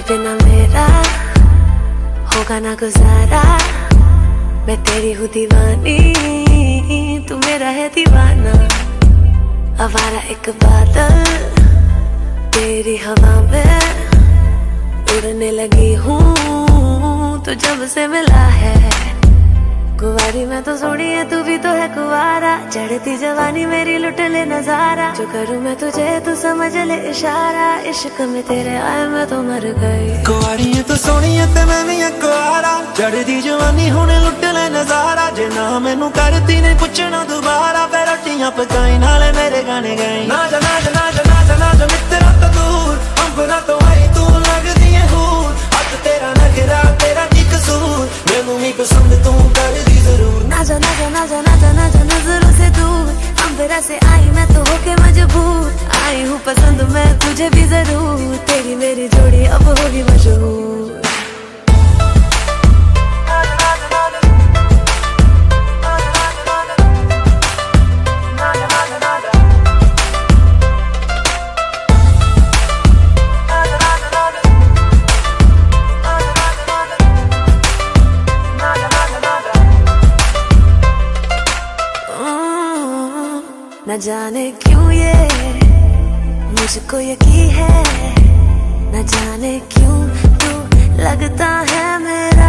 बिना मेरा होगा ना गुजारा। मैं तेरी हूँ दीवानी, तू मेरा है दीवाना। आवारा एक बादल तेरी हवा में उड़ने लगी हूँ, तो जब से मिला है। कुंवारी मैं तो सोनी है, तू भी तो है कुंवारा। चढ़ती जवानी मेरी लुट ले नजारा। जो करूँ मैं तुझे तू समझ ले इशारा। इश्क में तेरे आए मैं तो मर गई। कुंवारी है तो सोनी है ते मैं भी कुंवारा। चढ़ती जवानी होने लुट ले नजारा। जे ना मैनू करती नहीं पुछना दोबारा, फिर रोटियां पकाई नाले मेरे गाने गाई। नाजा नाजा नाजा नाजा नाजा मित्रा तो दूर, अंबरा तो आई तू लगदी है हूर। हथ तेरा नखरा तेरा की कसूर, मैनू भी पसंद तू कर दी जरूर। नाजा नाजा नाजा नाजा नाजा नजरों से दूर, अंबरा से आई मैं तो होके मजबूर। आई हूँ पसंद मैं तुझे भी जरूर, तेरी मेरी जोड़ी अब होगी मशहूर। न जाने क्यों ये मुझको यकीन है, न जाने क्यों तू लगता है मेरा।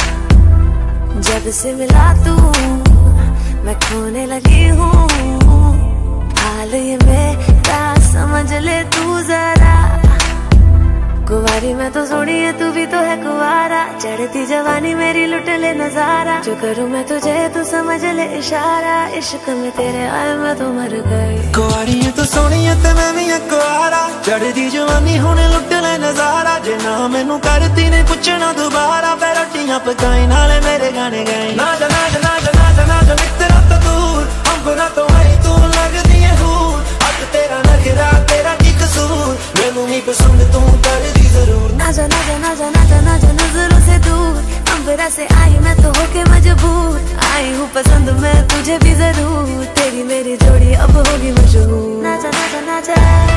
जब से मिला तू मैं खोने लगी हूँ, हाल ये मेरा समझ ले तू जरा। कुंवारी मैं तो सोनी है, तू भी तो है कुंवारा। चढ़ती जवानी मेरी लुट ले नजारा। जो करूँ मैं तुझे तू समझ ले इशारा। इश्क में तेरे आए मैं तो मर गई। कुंवारी है तो सोनी है ते मैं भी कुंवारा। चढ़ती जवानी होने लुट ले नजारा। जे ना मैनू करती नहीं पुछना दोबारा, फिर रोटियां पकाई नाले मेरे गाने गाई। नाजा नाजा नाजा नाजा नाजा मित्रा तो दूर, अंबरा तो आई तू लगदी है हूर। हथ तेरा नखरा तेरा की कसूर, मैनू भी पसंद तू कर दी जरूर। नाजा नाजा नाजा नाजा नाजा नजरों से दूर, अंबरा से आई मैं तो होके मजबूर। आई हूँ पसंद मैं तुझे भी जरूर, तेरी मेरी जोड़ी अब होगी मशहूर। नाजा नाजा नाजा